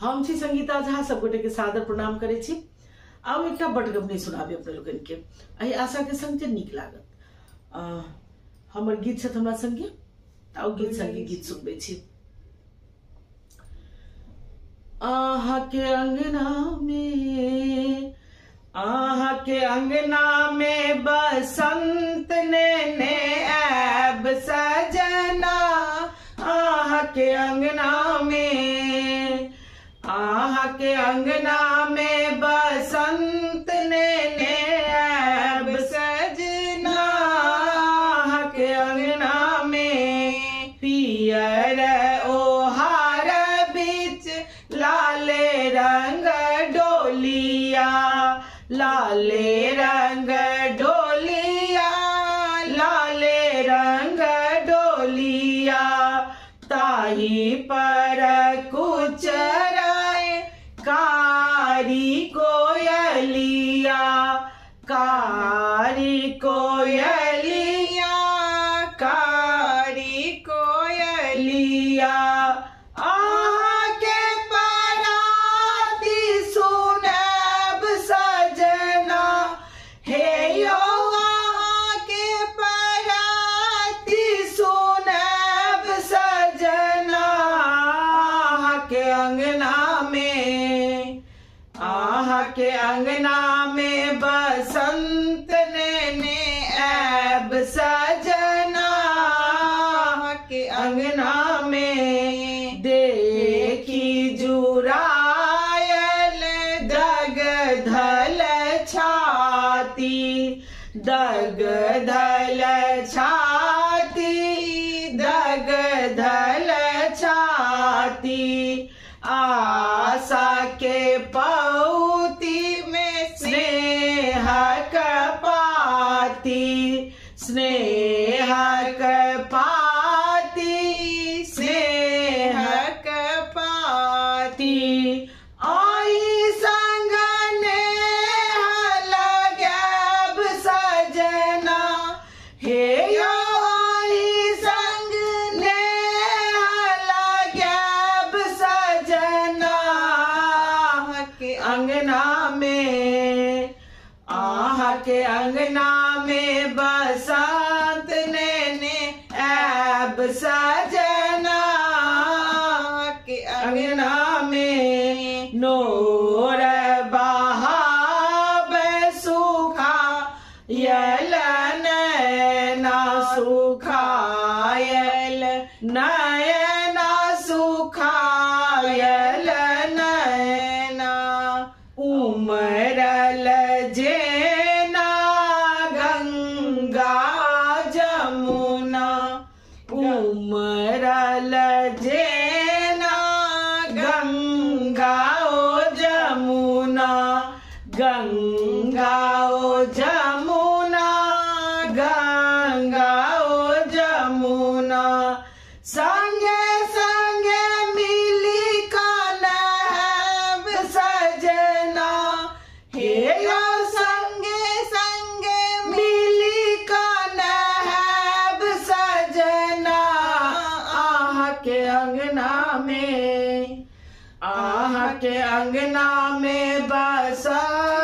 हम छी संगीता झा, सब गोटे के सादर प्रणाम करे छी। आब एकटा बटगबनी सुनाबी अपने लोगन के, एही आशा के संग जे नीक लागत। हमर गीत छथि हमरा संगे, आउ गीत संगे गीत सुनबे छी। आहा के अंगना में, आहा के अंगना में बसंत ने ऐब सजना। आहा के अंगना में, आहा के अंगना में बसंत ने ऐब सजना। आहा के अंगना में पियर ओहार बीच लाले रंग डोलिया, लाले रंग डोलिया, लाले रंग डोलिया। ताही पर कुछ राय कारी कोयलिया, कारी कोयलिया, कारी कोयलिया। आहा के पराती सुनब सजना, हे यो आहा के पराती सुनब सजना। आहा के अंगना में, आहा के अंगना में बसंत ने ऐब सजना। आहा के अंगना में देखी जुरायल दगधल छाती, दगधल छाती, दगधल छाती। आशा के पौती में स्नेहक पाती, स्नेहक पाती, स्नेहक पाती। आई संगने लगब सजना, हे यो आई संगने लगब सजना। आहा के अंगना में, आहा के अंगना में बसंत ने ऐब सजना। आहा के अंगना में नोर बहाव सुखा यल नैना, सुखायल नयना, सुखायल नैना। उमरल जेना गंगा जमुना, उमरल जेना गंगा ओ जमुना, गंगा ओ जमुना, गंगा ओ जमुना। संगे संगे मिली कानब सजना, हे यो संगे संगे मिली कानब सजना। आहा के अंगना में, आहा के अंगना में बसा